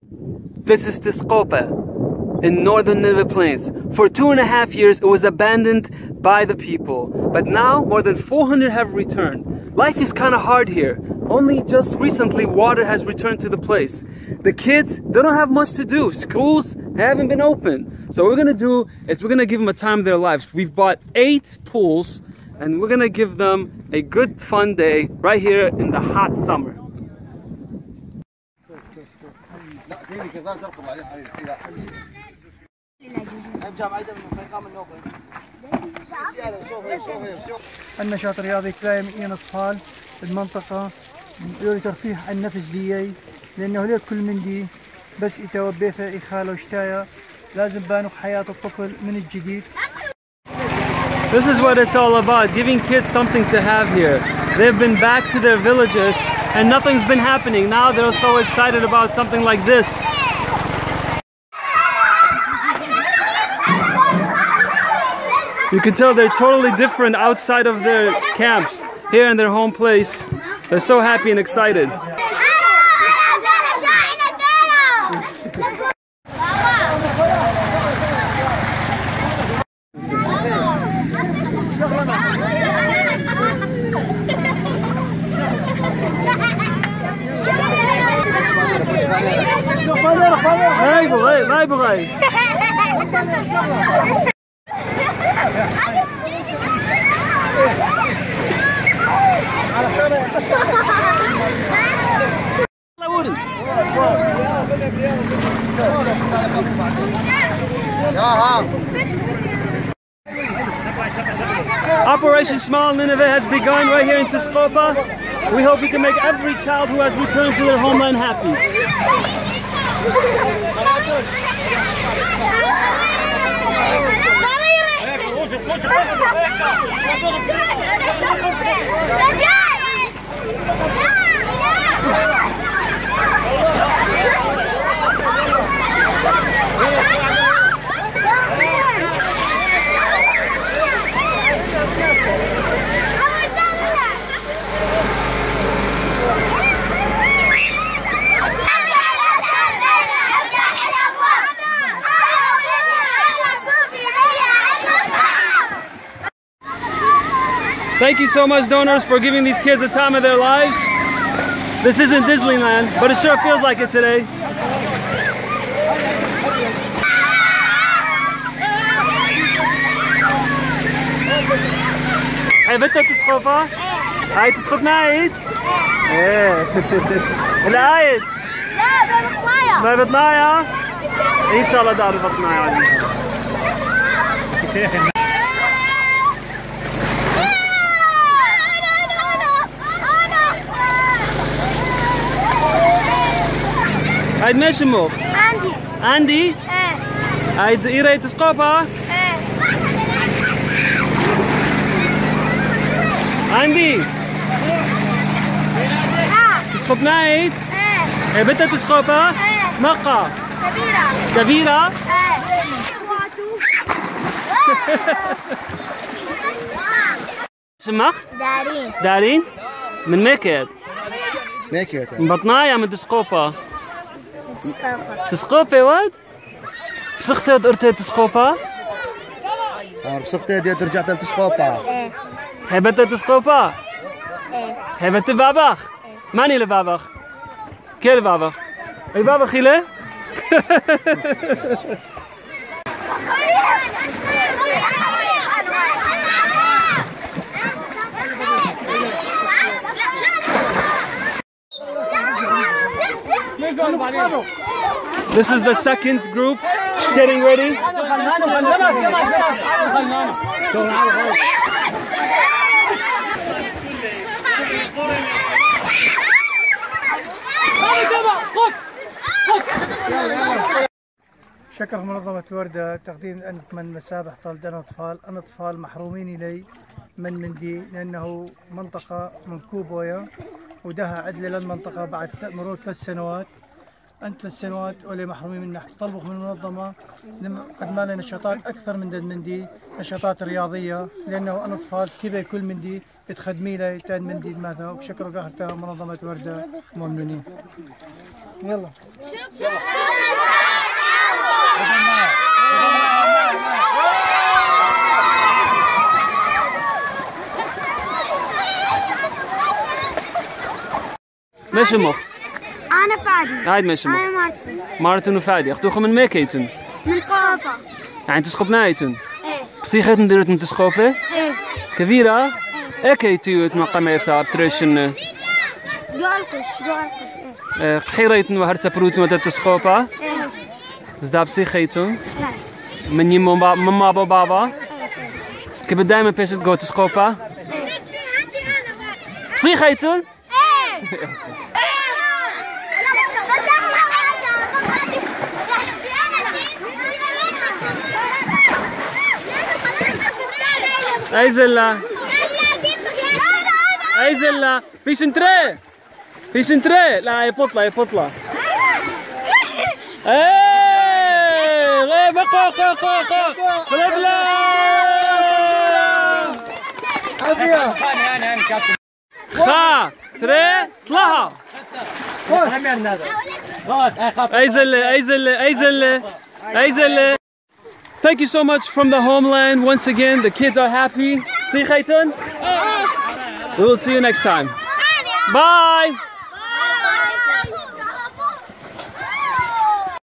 This is Tiscopa in northern Nineveh Plains. For 2.5 years it was abandoned by the people, but now more than 400 have returned. Life is kind of hard here. Only just recently water has returned to the place. The kids, they don't have much to do. Schools haven't been open. So what we're gonna do is we're gonna give them a time of their lives. We've bought 8 pools and we're gonna give them a good fun day right here in the hot summer. النشاط الرياضي كلايم إين أطفال المنطقة يريد ترفيه عن نفس ديي لأنه ليه كل من دي بس يتوبيثه يخاله وشتايا لازم بانوا حياة الطفل من الجديد. This is what it's all about, giving kids something to have here. They've been back to their villages and nothing's been happening. Now they're so excited about something like this. You can tell they're totally different outside of their camps. Here in their home place, they're so happy and excited. ما يبغى Operation Small Nineveh has begun right here in Tiscopa. We hope we can make every child who has returned to their homeland happy. Thank you so much, donors, for giving these kids the time of their lives. This isn't Disneyland, but it sure feels like it today. Hey, bitte Tiscopa? Hey, Tiscopa Naid? Yeah. العايد؟ لا ما بتنايا؟ إن شاء الله دار بتنايا. هايد ماشي اسمه؟ أندي. أندي؟ إيه. هايد إيري تسقوبها؟ إيه. أندي. تسقوب نايد؟ إيه. بنت تسقوبها؟ إيه. مقا؟ كبيرة. كبيرة؟ إيه. اسمك؟ دارين. دارين؟ من ميكيت؟ ميكيت. من بطنايا من تسقوبها. تسقوبة واد؟ بسختي درتي تسقوبة؟ بسختي دي رجعت لتسقوبة. ايه. حبت تسقوبة؟ ايه. حبت بابخ؟ ماني لبابخ؟ كيل بابخ؟ البابخ إله؟ This is the second group getting ready. شكر منظمة الوردة تقديم من مسابح طلد أطفال محرومين إلي من مندي لأنه منطقة من كوبويا ودها عدل للمنطقة بعد مرور 3 سنوات أنت 3 سنوات ولا محرومين منك. طلبوا من المنظمة قد ما لنا نشاطات أكثر من دي نشاطات رياضية، لأنه أنا أطفال كذا كل من دي بتخدمي لي تان من دي ماذا وشكرا قهرتها منظمة وردة ممنونين. يلا ما اسمك؟ أنا فادي. هاي ما اسمك؟ أنا مارتن. مارتن وفادي، أخذوكم من ميكيتن؟ من سقوبة. يعني تسقط نايتن؟ إيه. بصيختن ديرتن تسقوبة؟ إيه. كبيرة؟ إيه كيتيوت مقاميثا تريشن؟ جولقش. إيه. قحيريتن وهرسا بروتن وتتسقوبة؟ إيه. زدا بصيختن؟ لا. من يمو ماما بابا؟ كيف دايما بيش تقو تسقوبة؟ إيه. بصيختن؟ اي زلا اي زلا فيش انتري لا يبطلع ايه غير بقى بلا بلا خا تري طلعها اي زلا. Thank you so much from the homeland. Once again, the kids are happy. See you, Khayton? We will see you next time. Bye!